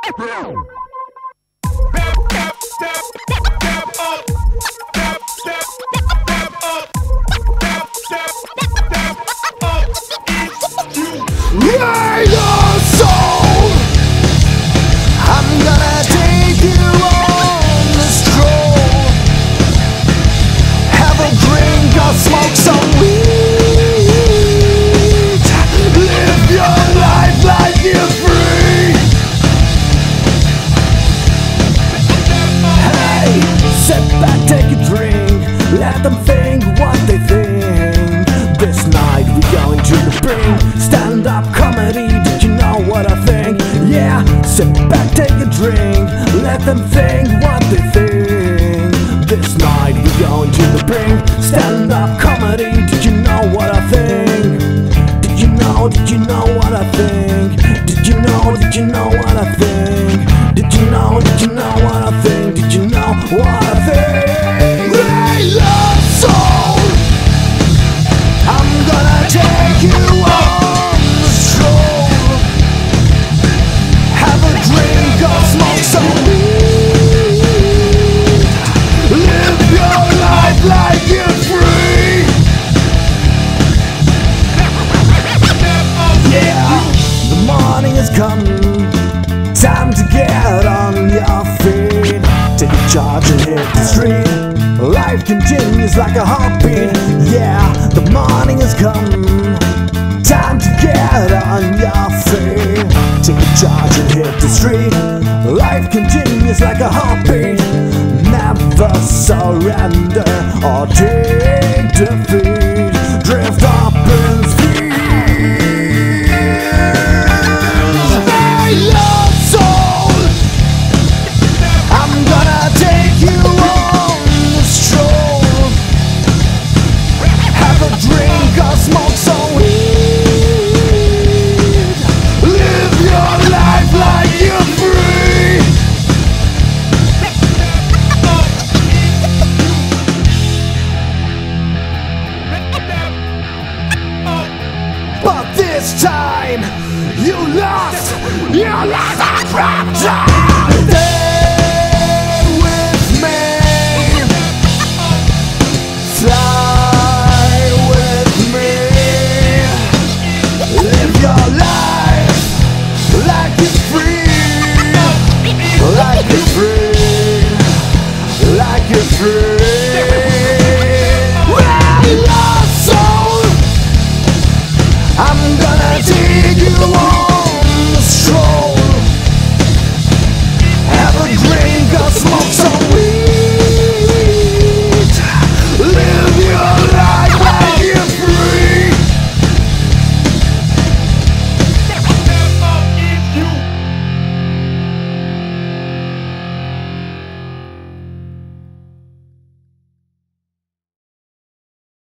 Smoke some weed. Live your life like you're free. Hey, sit back, take a drink. Let them think what they think. This night we're going to the brink. Stand-up comedy, did you know what I think? Yeah, sit back, take a drink. Let them think what they think. This night we're going to the brink. Stand-up comedy, did you know what I think? Did you know what I think? Did you know what I think? Did you know what I think? Did you know what I think? Hey, love soul, I'm gonna take you on the stroll. Have a drink or smoke some weed. Live your life like you're free. Yeah, the morning has come. Time to get on your feet. Take a charge and hit the street. Life continues like a heartbeat. Yeah, the morning has come. Time to get on your feet. Take a charge and hit the street. Life continues like a heartbeat. Never surrender or take defeat. Drift up in speed. Hey, love soul, I'm gonna take you on the stroll. Have a drink or smoke some weed. Live your life like you're free. But this time, you lost a crap time. Stay with me, fly with me. Live your life like you're free, like you're free, like you're free. Well, lost soul, I'm gonna take you